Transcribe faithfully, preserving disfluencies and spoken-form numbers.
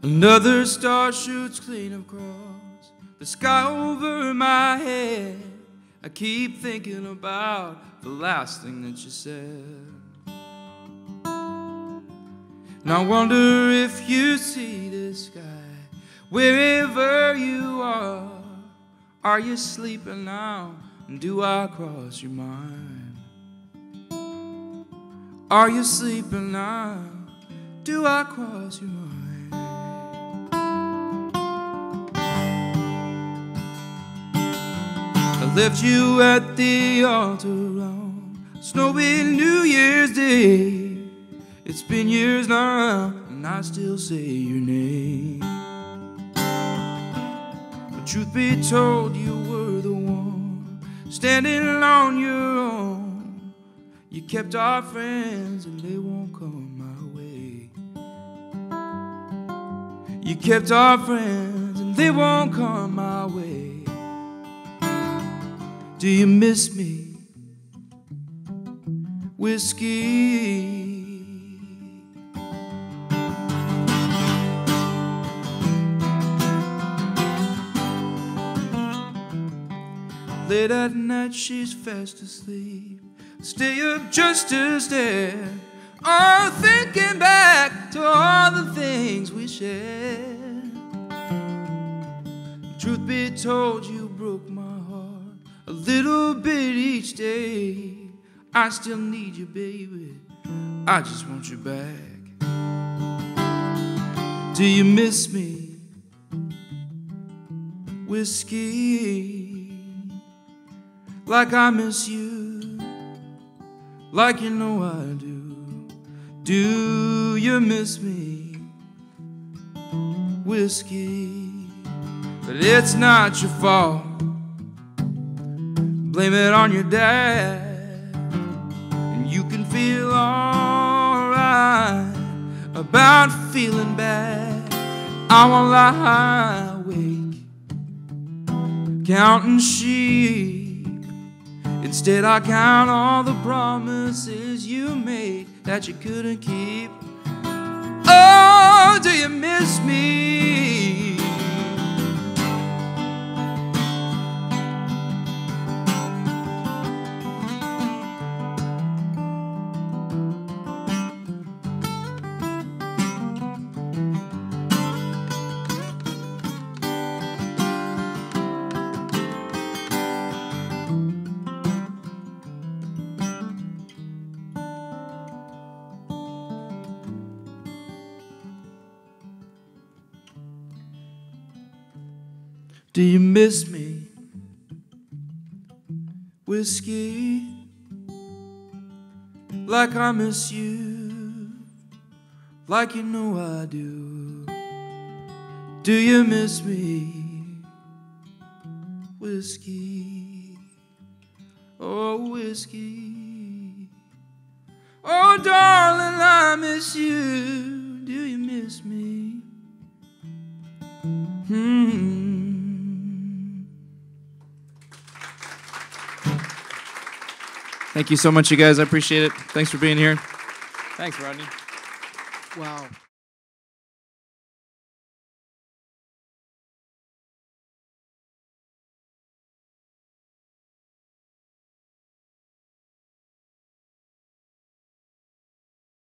Another star shoots clean across the sky over my head. I keep thinking about the last thing that you said, and I wonder if you see this sky wherever you are. Are you sleeping now? And do I cross your mind? Are you sleeping now? Do I cross your mind? I left you at the altar on snowy New Year's Day. It's been years now, and I still say your name. But truth be told, you were the one standing on your own. You kept our friends, and they won't come my way. You kept our friends, and they won't come my way. Do you miss me, whiskey? Late at night she's fast asleep, stay up just to stare, oh, thinking back to all the things we shared. Truth be told, you broke my heart a little bit each day. I still need you, baby, I just want you back. Do you miss me, whiskey? Like I miss you, like you know I do. Do you miss me, whiskey? But it's not your fault, blame it on your dad. And you can feel alright about feeling bad. I won't lie awake, counting sheep. Instead I count all the promises you made that you couldn't keep. Oh, do you miss me? Do you miss me, whiskey? Like I miss you, like you know I do. Do you miss me, whiskey? Oh, whiskey. Oh, darling, I miss you. Do you miss me? Hmm. Thank you so much, you guys. I appreciate it. Thanks for being here. Thanks, Rodney. Wow.